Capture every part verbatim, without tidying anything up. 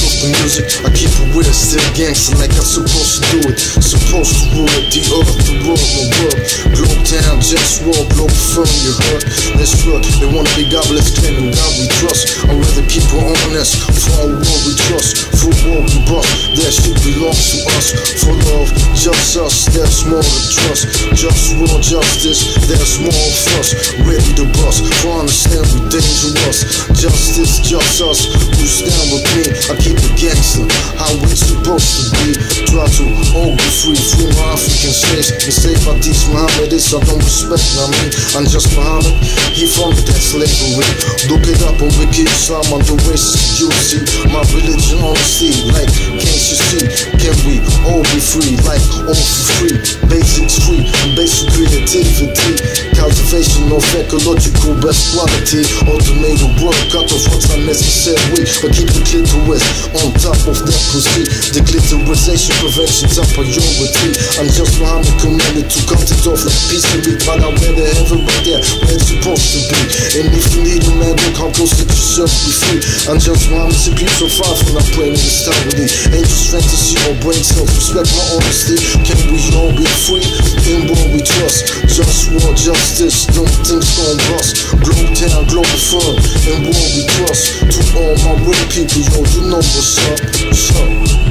of the music, I keep it weird, still gangster like I'm supposed to do it. Supposed to rule it, the earth, the world, my world. Globetown, JustWar, Globalfirm, you heard? That's right, they wanna be godless, claiming God we trust. I'd rather keep it honest, for our world we trust. For war we bust, that shit belongs to us. For love, just us, there's more to trust. Just war, justice, there's more of us. Ready to bust, for understand we dangerous. Justice, just us, who stand with me. I keep it gangster, how we supposed to be. Try to all be free, free my African slaves. And save by these Mohammedists, I don't respect, I mean. I'm just Muhammad, he funded that slavery. Look it up on Wiki Islam, on the racist you see. My religion honesty, like, can't you see? Can we all be free, like, all for free? Basics free, and basic creativity. Cultivation of ecological best quality. Automated work, cut off what's unnecessary. But keep the clitoris on top of that pussy. The clitorisation prevention's a priority. I'm just Muhammad commanded to cut it off like piece of meat. But I'd rather have it right there where it's supposed to be. And if you need a man, then come close, let yourself be free. I'm just Muhammad, simply so far from not praying in this time with angels, fantasy, or brain cells. Respect my honesty. Can we all be free? In war we trust. Just war, justice, don't think gon' bust. Globetown, Globalfirm, in war we trust. To all my real people, yo, you know what's up, what's up.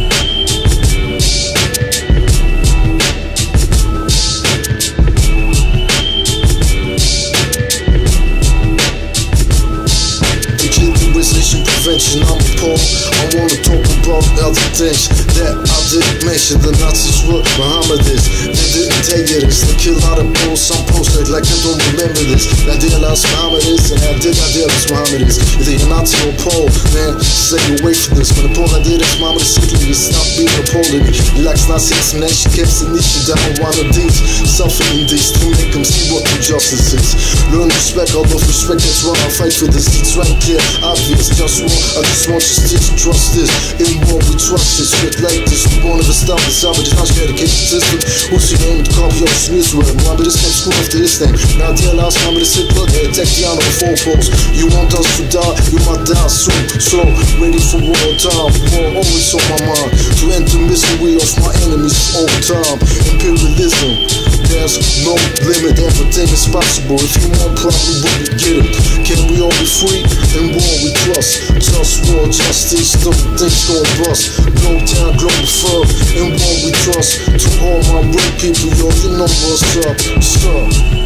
Prevention, I'm appalled. I wanna talk about other things that I didn't mention. The Nazis were Mohammedists, they didn't take it. They kill out of Poles, some posted like I don't remember this. I idealized Mohammedists and I did idealize Mohammedists. Either you're Nazi or Pole, man, stay away from this. When the Pole I did is Mohammed simply, you stop being a Pole in me. He likes Nazis and then she keeps the niche down one of these. Suffering these to make them see what true justice is. Learn respect, all of respect, that's why I fight for this. It's right clear, obvious, just war. I just want you to trust this. In war we trust this. Shit like this, we won't ever stop this. I'm a detached education system. Who's your name? The copy of Smith's word. Remember this next school after this name. Now idealize, remember this Hitler. They attack the honor of four poles. You want us to die, you might die soon. So, ready for war time. War always on my mind. To end the misery of my enemies all the time. Imperialism, there's no limit. Everything is possible. If you want, probably will get it. Can we all be free? In war we trust. Just war, justice, don't think gon' bust. Globetown, Globalfirm, in war we trust. To all my real people, yo, you know what's up, what's up.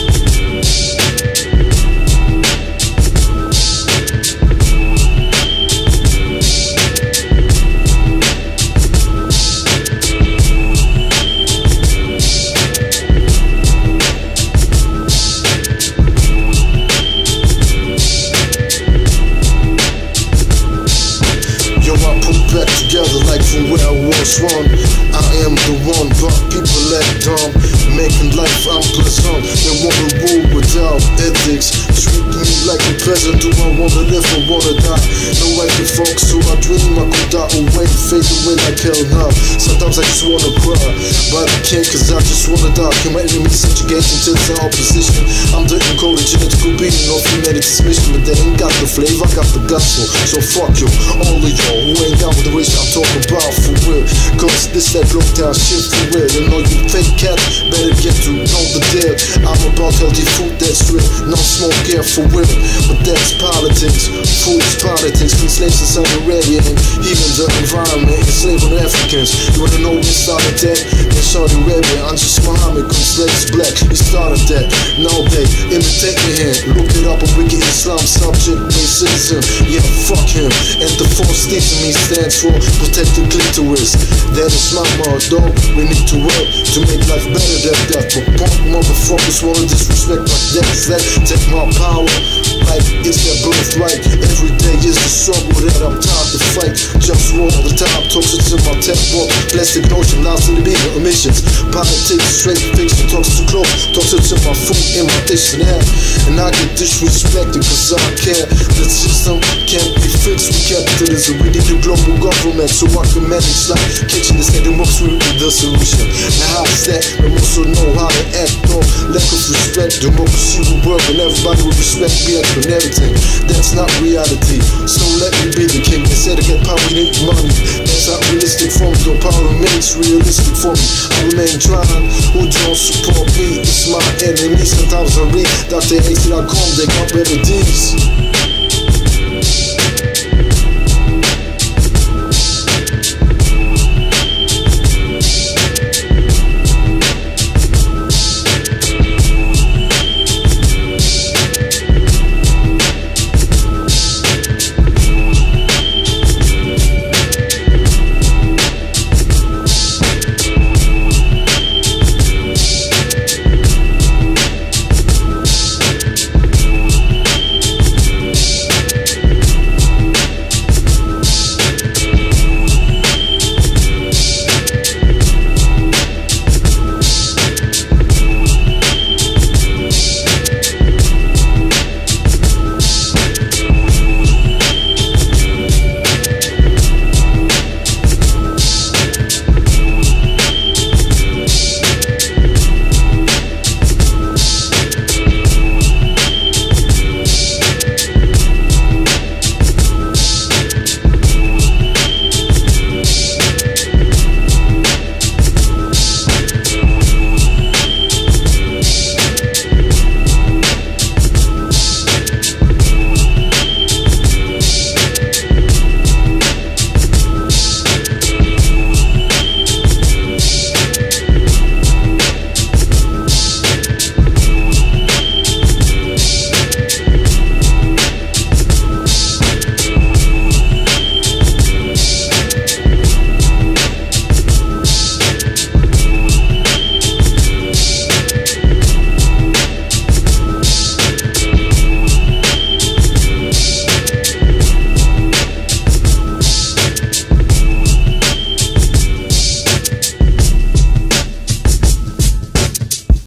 Back together like from where I was one. I am the one, but people act dumb, making life unpleasant. They wanna rule without ethics. Treat me like a peasant. Do I wanna live or wanna die? No I can focus, so I dream I could die away, fade away like hell now. Sometimes I just wanna cry, but I can't cause I just wanna die. Can my enemies subjugate until the opposition? I'm the encoded genetical being of humanity's mission, but they ain't got the flavor, I got the gospel. So fuck you, all of y'all who ain't down with the wish I'm talking about for real. Cause this that Globetown shit for real. You know you fake cats, better get to know the deal. I'm about healthy food that's real, no smoke here for real. But that's politics, food's politics. Been slaves in Saudi Arabia and healing the environment, enslaving Africans. You wanna know who started that? In Saudi Arabia, I'm just Muhammad, cause slaves black. He started that, now they imitate me here. Look it up on Wiki Islam, subject, racism. Yeah, fuck him. And the force things me stands for protect the clitoris. That is my motto. We need to work to make life better than that. But punk motherfuckers wanna disrespect like that. That take my power like it's their birthright. Every day is a struggle that I'm tired to fight. Just war, the time, talks to my tech walk, plastic notion, lots in the bigger emissions. Politics, straight fiction, talks to close, talks to my food in my dictionary. And I get disrespected cause I care. The system can't be fixed with capitalism. We need a global government so I can manage like kitchen instead of most with the solution. Now how is that? We also know how to act on lack of respect. Democracy will work and everybody will respect me and everything. That's not reality. So let me be the king. They said to get power we need money. That's not realistic for me. Though power remains realistic for me. I remain trying. Who don't support me? It's my enemy. Sometimes I read Doctor A C dot com. They got remedies.